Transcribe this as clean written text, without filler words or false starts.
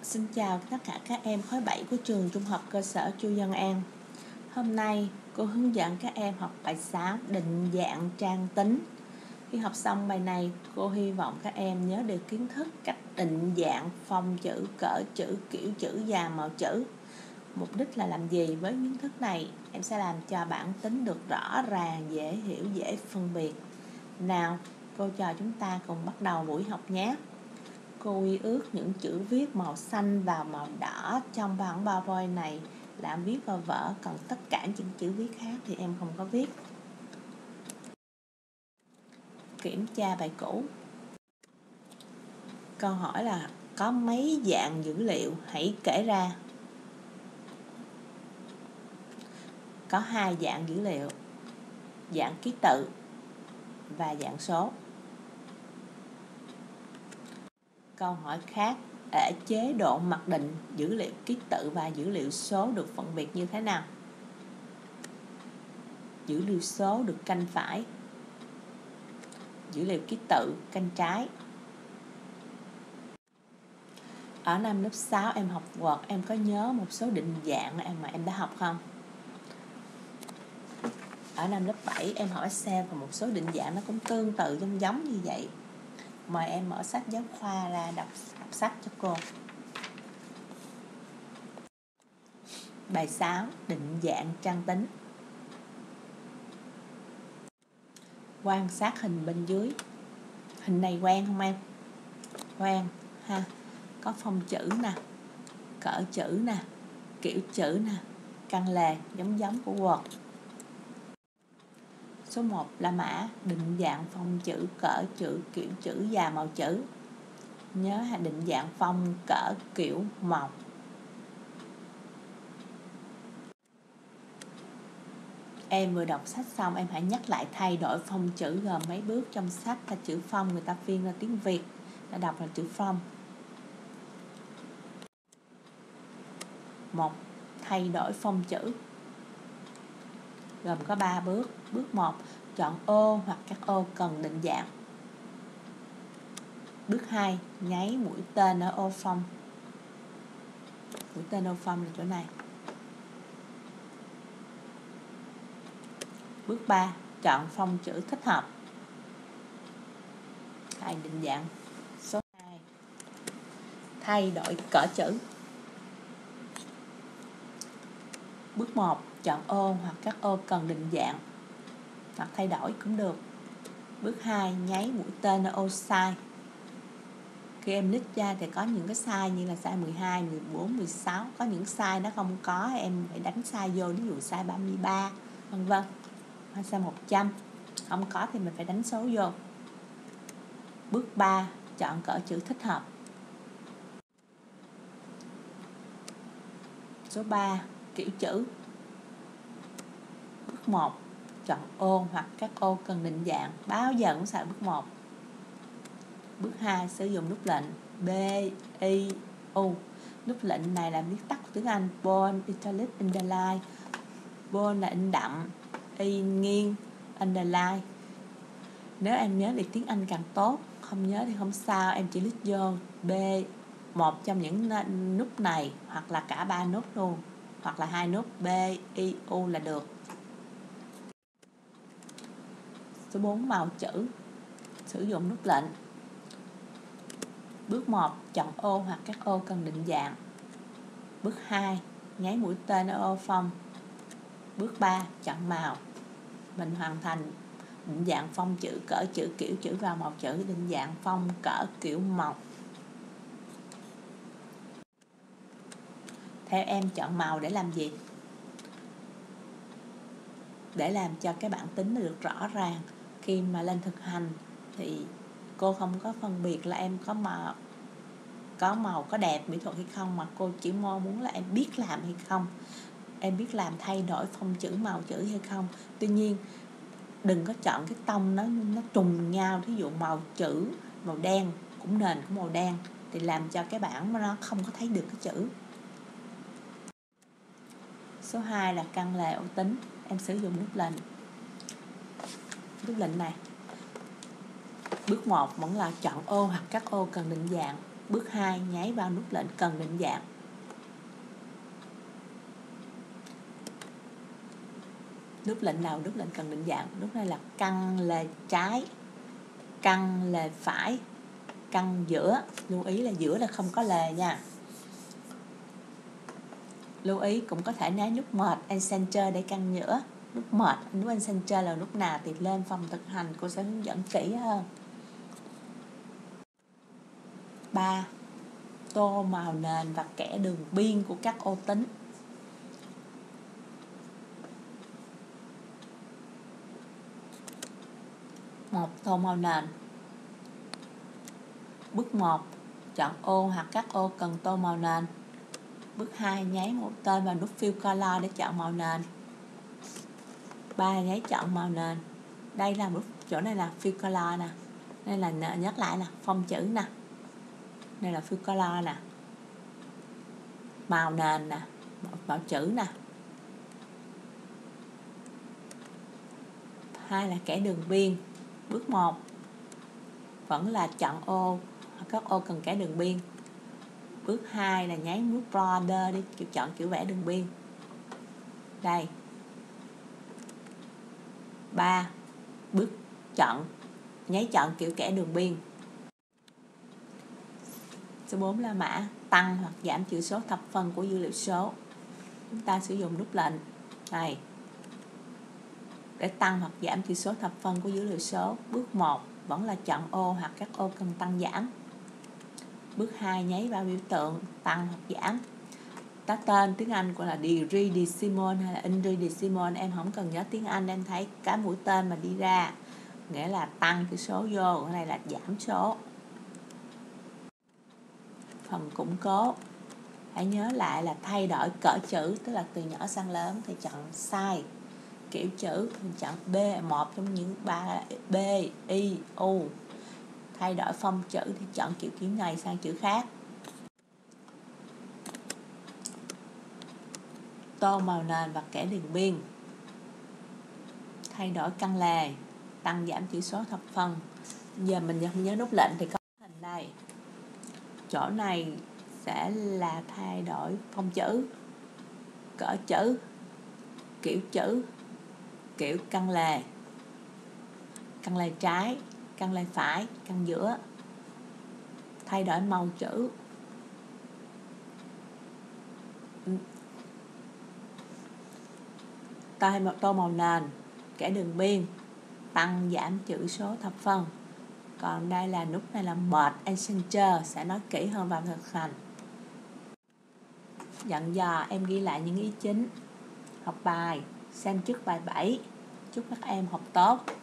Xin chào tất cả các em khối 7 của trường Trung học cơ sở Chu Văn An. Hôm nay cô hướng dẫn các em học bài 6 định dạng trang tính. Khi học xong bài này, cô hy vọng các em nhớ được kiến thức cách định dạng phông chữ, cỡ chữ, kiểu chữ và màu chữ. Mục đích là làm gì? Với kiến thức này, em sẽ làm cho bảng tính được rõ ràng, dễ hiểu, dễ phân biệt. Nào, cô trò chúng ta cùng bắt đầu buổi học nhé. Cô quy ước những chữ viết màu xanh và màu đỏ trong bản PowerPoint này là em viết vào vở, còn tất cả những chữ viết khác thì em không có viết. Kiểm tra bài cũ. Câu hỏi là có mấy dạng dữ liệu, hãy kể ra. Có 2 dạng dữ liệu, dạng ký tự và dạng số. Câu hỏi khác, ở chế độ mặc định, dữ liệu ký tự và dữ liệu số được phân biệt như thế nào? Dữ liệu số được canh phải, dữ liệu ký tự canh trái. Ở năm lớp 6 em học Word, em có nhớ một số định dạng mà em đã học không? Ở năm lớp 7 em học Excel và một số định dạng nó cũng tương tự giống như vậy. Mời em mở sách giáo khoa ra đọc sách cho cô. Bài 6 định dạng trang tính. Quan sát hình bên dưới. Hình này quen không em? Quen ha. Có phông chữ nè, cỡ chữ nè, kiểu chữ nè, căn lề giống của Word. Số 1 là mã định dạng phông chữ, cỡ chữ, kiểu chữ và màu chữ. Nhớ định dạng phông, cỡ, kiểu, màu. Em vừa đọc sách xong, em hãy nhắc lại thay đổi phông chữ gồm mấy bước trong sách. Là chữ phông người ta phiên ra tiếng Việt, đã đọc là chữ phông. 1. Thay đổi phông chữ gồm có 3 bước. Bước 1, chọn ô hoặc các ô cần định dạng. Bước 2, nháy mũi tên ở ô phông. Mũi tên ô phông là chỗ này. Bước 3, chọn phông chữ thích hợp. Thay định dạng. Số 2, thay đổi cỡ chữ. Bước 1, chọn ô hoặc các ô cần định dạng, hoặc thay đổi cũng được. Bước 2, nháy mũi tên ở ô size. Khi em list ra thì có những cái size như là size 12, 14, 16. Có những size nó không có, em phải đánh size vô, ví dụ size 33, vân vân. Hay size 100. Không có thì mình phải đánh số vô. Bước 3, chọn cỡ chữ thích hợp. Số 3, kiểu chữ. Bước 1, chọn ô hoặc các ô cần định dạng. Bao giờ cũng xài bước 1. Bước 2, sử dụng nút lệnh B, I, U. Nút lệnh này là viết tắt của tiếng Anh. Bold, italic, underline. Bold là in đậm, I nghiêng, underline. Nếu em nhớ được tiếng Anh càng tốt, không nhớ thì không sao, em chỉ list vô B, một trong những nút này, hoặc là cả 3 nút luôn, hoặc là 2 nút B, I, U là được. Số 4, màu chữ. Sử dụng nút lệnh. Bước 1, chọn ô hoặc các ô cần định dạng. Bước 2, nháy mũi tên ở ô phông. Bước 3, chọn màu. Mình hoàn thành định dạng phông chữ, cỡ chữ, kiểu chữ và màu chữ. Định dạng phông, cỡ, kiểu, màu. Theo em chọn màu để làm gì? Để làm cho cái bảng tính được rõ ràng. Khi mà lên thực hành thì cô không có phân biệt là em có màu có đẹp mỹ thuật hay không, mà cô chỉ mong muốn là em biết làm hay không, em biết làm thay đổi phông chữ, màu chữ hay không. Tuy nhiên đừng có chọn cái tông nó trùng nhau. Ví dụ màu chữ màu đen, cũng nền của màu đen, thì làm cho cái bảng nó không có thấy được cái chữ. Số 2 là căn lề ô tính. Em sử dụng nút lệnh này. Bước 1 vẫn là chọn ô hoặc các ô cần định dạng. Bước 2, nháy vào nút lệnh cần định dạng. Nút lệnh nào? Nút lệnh cần định dạng. Nút này là căn lề trái, căn lề phải, căn giữa. Lưu ý là giữa là không có lề nha. Lưu ý cũng có thể nhấn nút Mệt and Center để căn giữa. Nút Mệt, nút and Center là nút nào thì lên phòng thực hành cô sẽ hướng dẫn kỹ hơn. 3. Tô màu nền và kẻ đường biên của các ô tính. Một, tô màu nền. Bước 1, chọn ô hoặc các ô cần tô màu nền. Bước 2, nháy một tên vào nút Fill Color để chọn màu nền. 3, nháy chọn màu nền. Đây là nút, chỗ này là Fill Color nè. Đây là nhắc lại là phông chữ nè. Đây là Fill Color nè. Màu nền nè, màu chữ nè. 2 là kẻ đường biên. Bước 1 vẫn là chọn ô hoặc các ô cần kẻ đường biên. Bước 2 là nháy nút Border để chọn kiểu vẽ đường biên. Đây. 3. Bước chọn, nháy chọn kiểu kẻ đường biên. Số 4 là mã tăng hoặc giảm chữ số thập phân của dữ liệu số. Chúng ta sử dụng nút lệnh này để tăng hoặc giảm chữ số thập phân của dữ liệu số. Bước 1 vẫn là chọn ô hoặc các ô cần tăng giảm. Bước 2, nháy vào biểu tượng tăng hoặc giảm. Tá tên tiếng Anh gọi là degree decimal hay là inch decimal. Em không cần nhớ tiếng Anh, em thấy cái mũi tên mà đi ra nghĩa là tăng chữ số vô, cái này là giảm số. Phần củng cố, hãy nhớ lại là thay đổi cỡ chữ, tức là từ nhỏ sang lớn thì chọn size. Kiểu chữ mình chọn B, một trong những 3 B, I, U. Thay đổi phông chữ thì chọn kiểu này sang chữ khác. Tô màu nền và kẻ đường biên. Thay đổi căn lề, tăng giảm chữ số thập phân. Giờ mình nhớ nút lệnh thì có hình này. Chỗ này sẽ là thay đổi phông chữ, cỡ chữ, kiểu căn lề trái, căn lề phải, căn giữa. Thay đổi màu chữ, tô màu nền, kẻ đường biên, tăng giảm chữ số thập phân. Còn đây là nút này là Mệt and Center, sẽ nói kỹ hơn vào thực hành. Dặn dò em ghi lại những ý chính. Học bài, xem trước bài 7. Chúc các em học tốt.